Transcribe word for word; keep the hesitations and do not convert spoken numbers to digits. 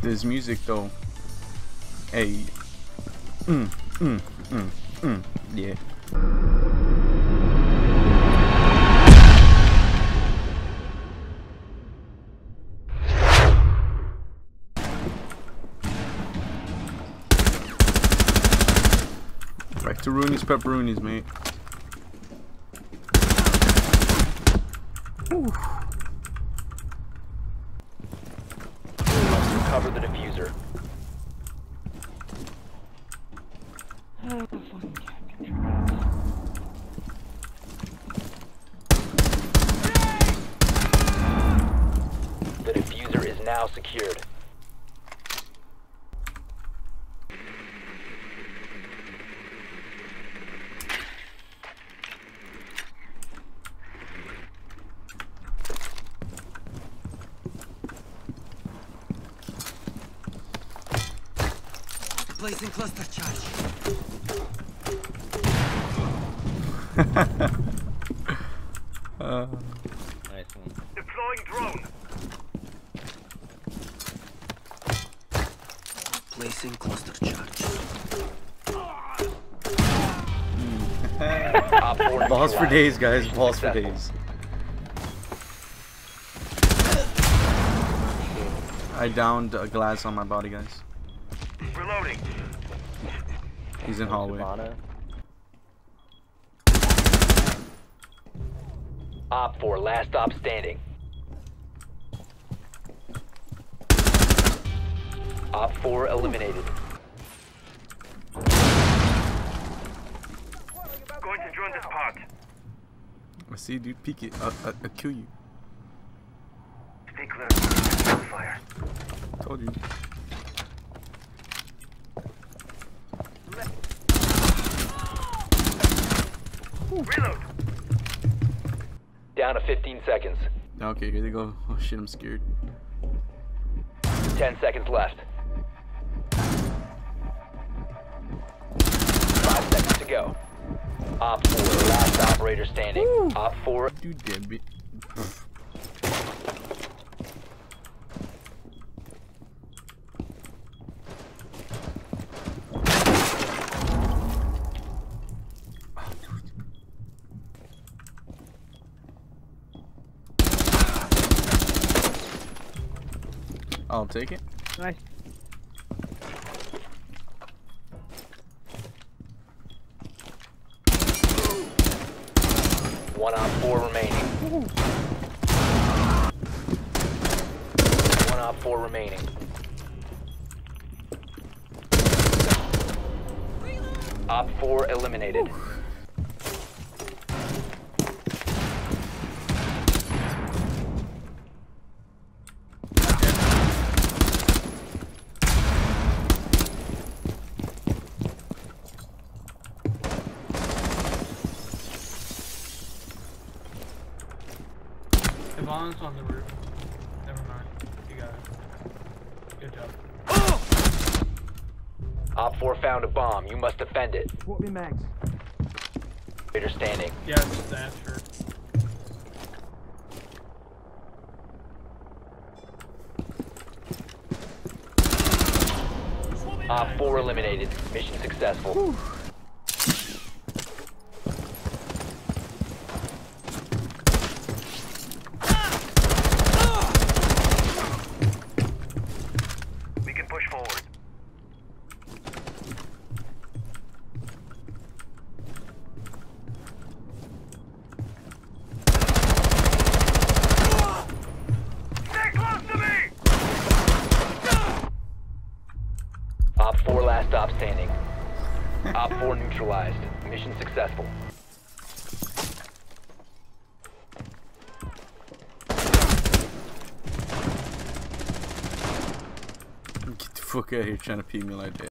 This music though. Hey. Mm, mm, mm, mm. Yeah. Back to Rooney's pepperoonies, mate. Ooh. Cover the diffuser. The diffuser is now secured. Placing cluster charge. uh. Nice one. Deploying drone. Placing cluster charge. Balls for days, guys. Balls for days. I downed a glass on my body, guys. Reloading. He's in hallway. Op four, last stop standing. Op four eliminated. Going to join this pod. I see, dude. Peek it. I'll, I'll, I'll kill you. Stay clear of fire. Told you. Reload. Down to fifteen seconds. Okay, here they go. Oh shit, I'm scared. ten seconds left. five seconds to go. Op four, last operator standing. Woo. Op four. Dude, damn it. I'll take it. Nice. One op four remaining. Ooh. One op four remaining. Op four eliminated. Ooh. Devon's on the roof. Never mind. You got it. Good job. Op four found a bomb. You must defend it. What me mags? Operator standing. Yeah, it's that shirt. Op four eliminated. Mission successful. Whew. We can push forward. Stay close to me! Op four last stop standing. Op four neutralized. Mission successful. Get the fuck out of here trying to pee me like that.